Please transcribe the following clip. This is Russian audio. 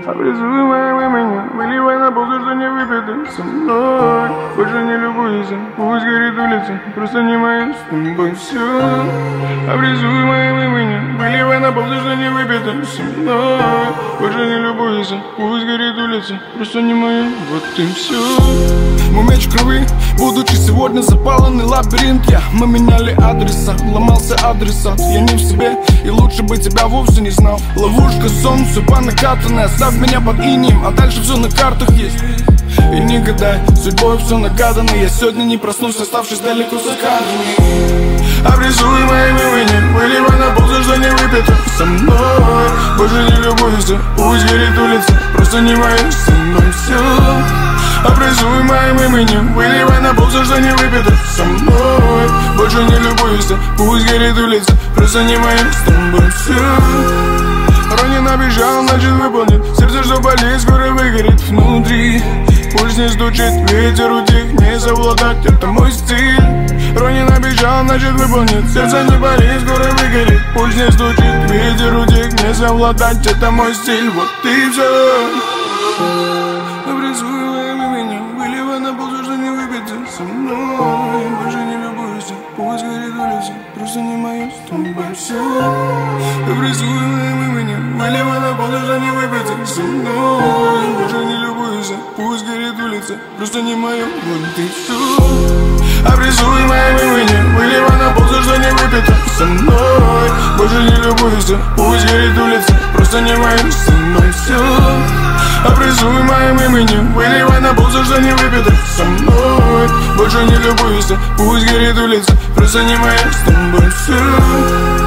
Обрисуй моим именем, выливай на пол то, что не выпито со мной. Больше не любуйся, пусть горит улица, просто не моя с тобой все. Обрисуй моим именем, выливай на пол то, что не выпито со мной. Больше не любуйся, пусть горит улица, просто не моя, вот и все. Мой меч крови, будучи сегодня запаленный лабиринт. Мы меняли адреса, ломался адресат. Я не в себе, и лучше бы тебя вовсе не знал. Ловушка, сон, все по накатанной. Оставь меня под инием, а дальше все на картах есть. И не гадай, судьбой все нагадано. Я сегодня не проснусь, оставшись далеко за кадрами. Обрисуй моим именем, выливай на пол, что не выпито со мной. Больше не любуйся, пусть горит улица, просто не моя со мной все. Обрисуй моим именем, выливай на пол, что не выпито со мной. Больше не любуйся, пусть горит улица, просто не моя с тобой все. Ронин обещал, значит выполнит. Сердце, что болит, скоро выгорит внутри. Пульс не стучит, ветер утих, не совладать, это мой стиль. Ронин обещал, значит выполнит. Сердце не болит, скоро выгорит. Пульс не стучит, ветер утих, не совладать, это мой стиль. Вот и все. Обрисуй моим именем, выливай на пол, что не выпито со мной. Больше не любуйся, пусть горит улица, просто не моя с тобой все. Обрисуй моим именем, выливай на пол, что не выпито со мной. Больше не любуйся, пусть горит улица, просто не моя, вот и все. Обрисуй моим именем, выливай на пол, что не выпито со мной. Больше не любуйся, пусть горит улица, просто не моя со мной все. Обрисуй моим именем, выливай на пол, что не выпито со мной. Больше не любуйся, пусть горит улица, просто не моя с тобой все.